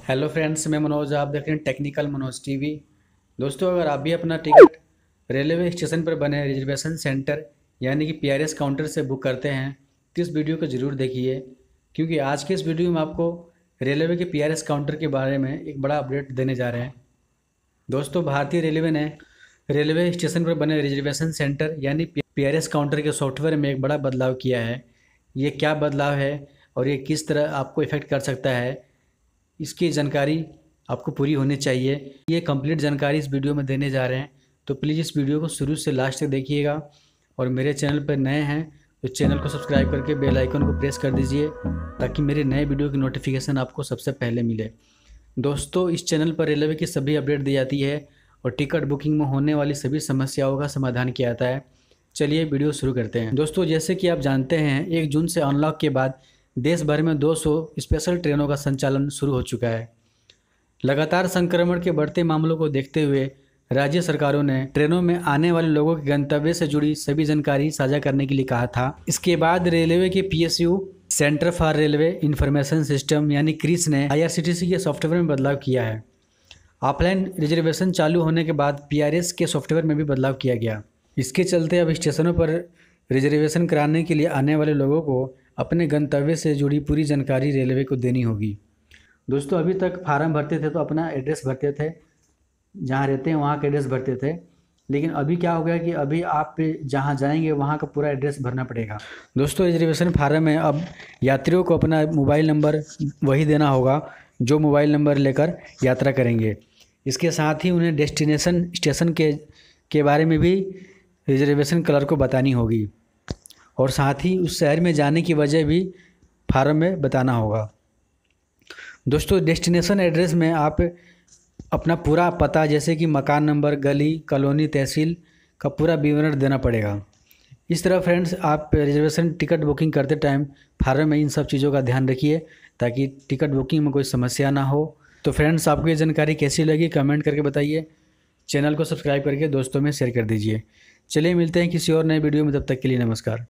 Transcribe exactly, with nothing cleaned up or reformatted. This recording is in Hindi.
हेलो फ्रेंड्स, मैं मनोज। आप देख रहे हैं टेक्निकल मनोज टीवी। दोस्तों, अगर आप भी अपना टिकट रेलवे स्टेशन पर बने रिजर्वेशन सेंटर यानी कि पीआरएस काउंटर से बुक करते हैं तो इस वीडियो को ज़रूर देखिए, क्योंकि आज के इस वीडियो में आपको रेलवे के पीआरएस काउंटर के बारे में एक बड़ा अपडेट देने जा रहे हैं। दोस्तों, भारतीय रेलवे ने रेलवे स्टेशन पर बने रिजर्वेशन सेंटर यानी पीआरएस काउंटर के सॉफ्टवेयर में एक बड़ा बदलाव किया है। ये क्या बदलाव है और ये किस तरह आपको इफ़ेक्ट कर सकता है, इसकी जानकारी आपको पूरी होनी चाहिए। ये कंप्लीट जानकारी इस वीडियो में देने जा रहे हैं, तो प्लीज़ इस वीडियो को शुरू से लास्ट तक देखिएगा। और मेरे चैनल पर नए हैं तो चैनल को सब्सक्राइब करके बेल आइकन को प्रेस कर दीजिए, ताकि मेरे नए वीडियो की नोटिफिकेशन आपको सबसे पहले मिले। दोस्तों, इस चैनल पर रेलवे की सभी अपडेट दी जाती है और टिकट बुकिंग में होने वाली सभी समस्याओं का समाधान किया जाता है। चलिए वीडियो शुरू करते हैं। दोस्तों, जैसे कि आप जानते हैं, एक जून से अनलॉक के बाद देश भर में दो सौ स्पेशल ट्रेनों का संचालन शुरू हो चुका है। लगातार संक्रमण के बढ़ते मामलों को देखते हुए राज्य सरकारों ने ट्रेनों में आने वाले लोगों के गंतव्य से जुड़ी सभी जानकारी साझा करने के लिए कहा था। इसके बाद रेलवे के PSU centre for railway information system यानी क्रिस ने आईआरसीटीसी के सॉफ्टवेयर में बदलाव किया है। ऑफलाइन रिजर्वेशन चालू होने के बाद पीआरएस के सॉफ्टवेयर में भी बदलाव किया गया। इसके चलते अब स्टेशनों पर रिजर्वेशन कराने के लिए आने वाले लोगों को अपने गंतव्य से जुड़ी पूरी जानकारी रेलवे को देनी होगी। दोस्तों, अभी तक फार्म भरते थे तो अपना एड्रेस भरते थे, जहाँ रहते हैं वहाँ का एड्रेस भरते थे, लेकिन अभी क्या हो गया कि अभी आप जहाँ जाएंगे वहाँ का पूरा एड्रेस भरना पड़ेगा। दोस्तों, रिजर्वेशन फार्म में अब यात्रियों को अपना मोबाइल नंबर वही देना होगा जो मोबाइल नंबर लेकर यात्रा करेंगे। इसके साथ ही उन्हें डेस्टिनेशन स्टेशन के के बारे में भी रिजर्वेशन क्लर्क को बतानी होगी, और साथ ही उस शहर में जाने की वजह भी फार्म में बताना होगा। दोस्तों, डेस्टिनेशन एड्रेस में आप अपना पूरा पता, जैसे कि मकान नंबर, गली, कॉलोनी, तहसील का पूरा विवरण देना पड़ेगा। इस तरह फ्रेंड्स, आप रिजर्वेशन टिकट बुकिंग करते टाइम फार्म में इन सब चीज़ों का ध्यान रखिए, ताकि टिकट बुकिंग में कोई समस्या ना हो। तो फ्रेंड्स, आपको ये जानकारी कैसी लगी कमेंट करके बताइए। चैनल को सब्सक्राइब करके दोस्तों में शेयर कर दीजिए। चलिए मिलते हैं किसी और नए वीडियो में, तब तक के लिए नमस्कार।